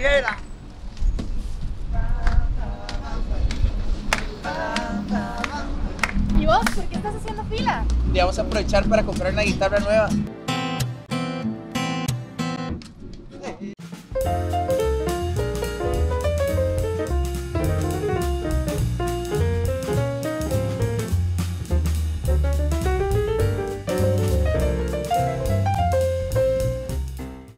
dijera. ¿Y vos por qué estás haciendo fila? Y vamos a aprovechar para comprar una guitarra nueva.